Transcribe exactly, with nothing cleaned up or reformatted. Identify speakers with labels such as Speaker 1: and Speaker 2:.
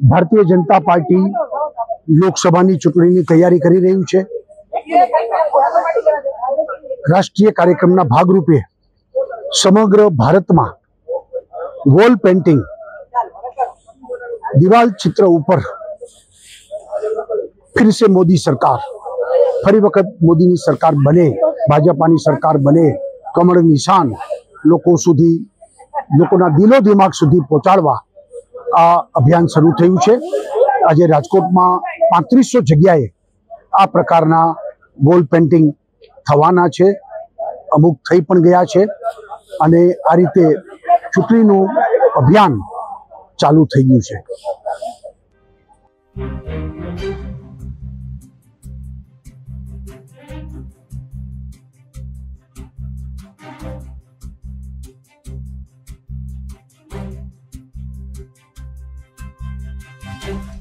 Speaker 1: Bharatiya Janata party લોકસભાની ચૂંટણીની તૈયારી કરી રહ્યું છે। રાષ્ટ્રીય કાર્યક્રમના ભાગરૂપે સમગ્ર ભારતમાં વોલ પેઇન્ટિંગ દિવાલ ચિત્ર ઉપર फिर से मोदी सरकार फरी वखत मोदी ની સરકાર બને, ભાજપાની સરકાર બને, કમળ નિશાન લોકો સુધી, લોકોના દિલો દિમાગ સુધી પહોંચાડવા આ અભિયાન શરૂ થયું છે। આજે રાજકોટમાં પાંત્રીસો જગ્યાએ આ પ્રકારના વોલ પેઇન્ટિંગ થવાના છે, અમુક થઈ પણ ગયા છે અને આ રીતે ચૂંટણીનું અભિયાન ચાલુ થઈ ગયું છે।
Speaker 2: Thank you.